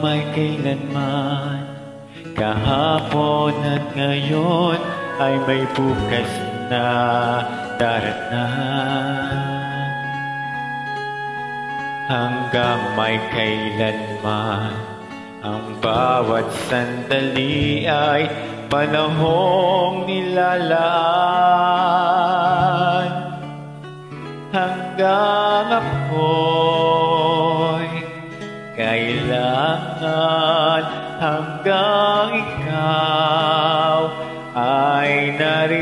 may kailanman, kahapon at ngayon ay may bukas na darating. Hanggang may kailanman, ang bawat sandali ay panahong nilalaan. Hanggang ako'y kailangan, hanggang ikaw ay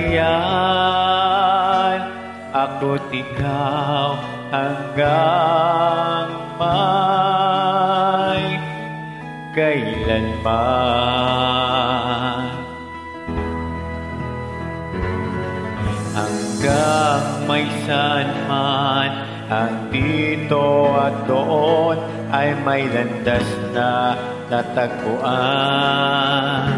nariyan, ako't ikaw hanggang may kailanman. Hanggang may sanman, ang dito at doon ay may landas na natagpuan.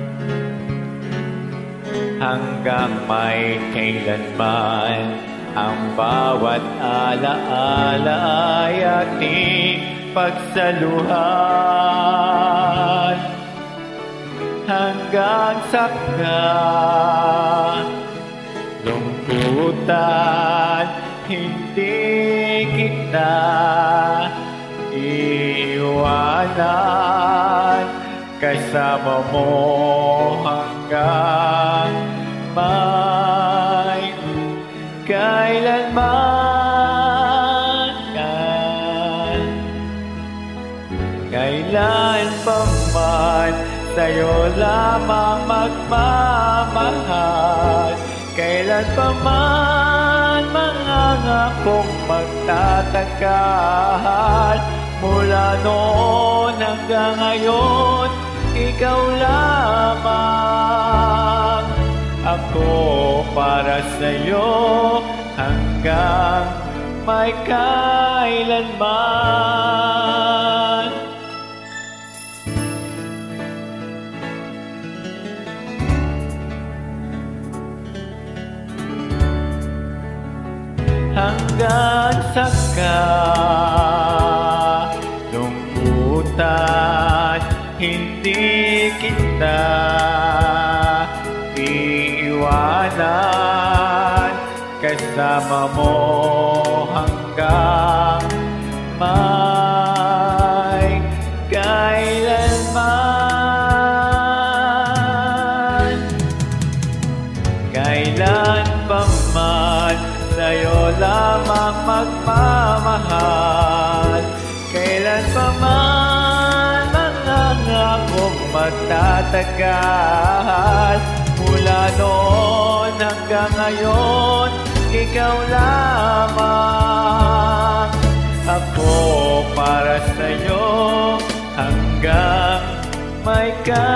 Hanggang may kailanman, ang bawat alaala ay ating pagsaluhan. Hanggang saka lungkutan, hindi kita iiwanan, kasama mo hanggang may kailanman. Kailan pa man sa'yo lamang magmamahal, kailan pa man mangangakong magtatagal. Mula noon hanggang ngayon, ikaw lamang. Ako para sa'yo hanggang may kailanman. Hanggang saka lungkutan, hindi kita iiwanan, kasama mo hanggang may kailanman. Kailan pa man sa'yo lamang magmamahal, kailan pa man mangangakong magtatagal. Mula noon hanggang ngayon, ikaw lamang. Ako para sa'yo hanggang may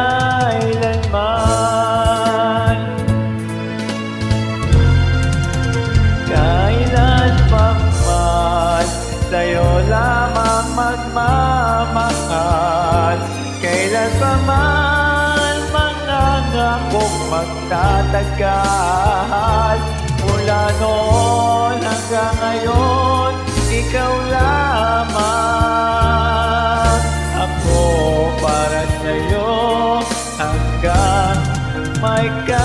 kailanman. Kailan pa man sa'yo lamang magmamahal, kailan pa man mangangakong magtatagal. Mula noon hanggang ngayon, ikaw lamang. Ako para sa'yo hanggang may